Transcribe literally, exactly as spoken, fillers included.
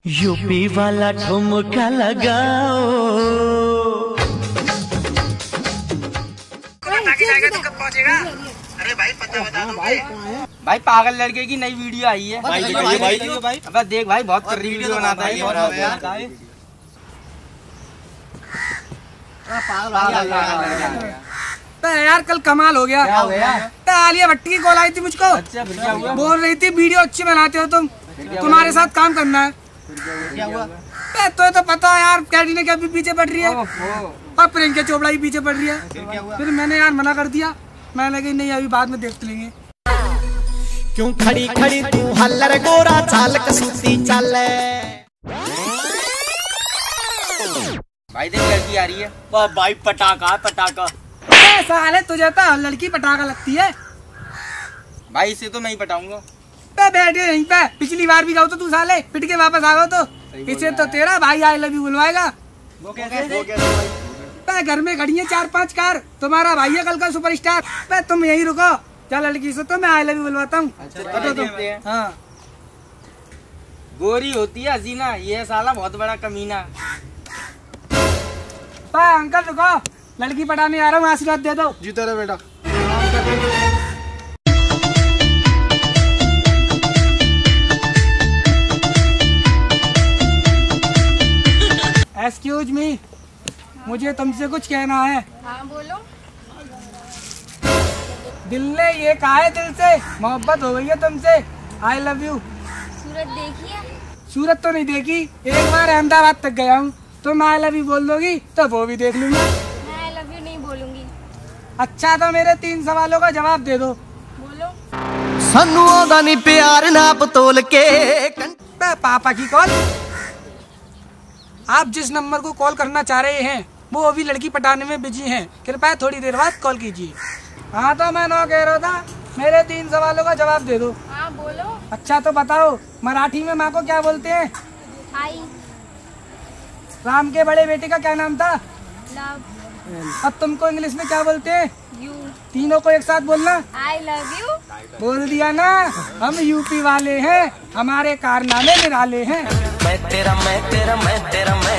UP वाला ठुमका लगाओ। तो कब पहुंचेगा? अरे भाई पता बता दो भाई। भाई पागल लड़के की नई वीडियो आई है। भाई भाई भाई भाई अब देख भाई बहुत कर रही वीडियो बनाता है। तो यार कल कमाल हो गया। क्या हो गया? तो आलिया भट्टी की कॉल आई थी मुझको। अच्छा फिर क्या हुआ? बोल रही थी वीडियो अच्छी बनाते हो तुम, तुम्हारे साथ काम करना है। क्या हुआ? तो तो पता है यार, कैटी ने क्या पीछे पड़ रही है और प्रियंका चोपड़ा भी पीछे पड़ रही है। फिर मैंने यार मना कर दिया, मैंने कहा नहीं अभी बाद में देख लेंगे। क्यों खड़ी खड़ी तू हल्लर गोरा चाल कसूती चल। भाई देख लड़की आ रही है। भाई पटाखा पटाखा। साले तुझे तो लड़की पटाखा लगती है। भाई इसे तो मैं ही पटाऊंगा। पे बैठे यहीं पे, पिछली बार भी गए तो तू साले पिट के वापस आ गए तो इसे तो तेरा भाई आई लव यू बुलवाएगा। वो कैसे? पे घर में खड़ी है चार पांच कार, तुम्हारा भाई है कल का सुपरस्टार। पे तुम यहीं रुको, चल लड़की से तो मैं आई लव यू बुलवाता हूँ। हाँ गोरी होती है हसीना, ये साला बहुत बड़ा कमीना। पे अंकल रुको, लड़की पटाने आ रहा हूँ, आशीर्वाद दे दो। जीता रहे बेटा। एक्सक्यूज मी, मुझे तुमसे कुछ कहना है। हाँ बोलो। दिल ने ये कहा है दिल से, मोहब्बत हो गई है तुमसे, आई लव यू। सूरत देखी है? सूरत तो नहीं देखी, एक बार अहमदाबाद तक गया हूँ। तुम आई लव यू बोल दोगी तो वो भी देख लूंगा। मैं आई लव यू नहीं बोलूंगी। अच्छा तो मेरे तीन सवालों का जवाब दे दो। बोलो। सानू आंदा नहीं प्यार नाप तोल के। पे पापा की कॉल। आप जिस नंबर को कॉल करना चाह रहे हैं वो अभी लड़की पटाने में बिजी हैं, कृपया थोड़ी देर बाद कॉल कीजिए। हाँ तो मैं नौ कह रहा था, मेरे तीन सवालों का जवाब दे दो। हाँ बोलो। अच्छा तो बताओ, मराठी में माँ को क्या बोलते हैं? हाई। राम के बड़े बेटे का क्या नाम था? लव अब तुमको इंग्लिश में क्या बोलते हैं? यू। तीनों को एक साथ बोलना। I love you. बोल दिया ना, हम यूपी वाले हैं, हमारे कारनामे निराले हैं। मैं तेरा मैं तेरा मैं तेरा मैं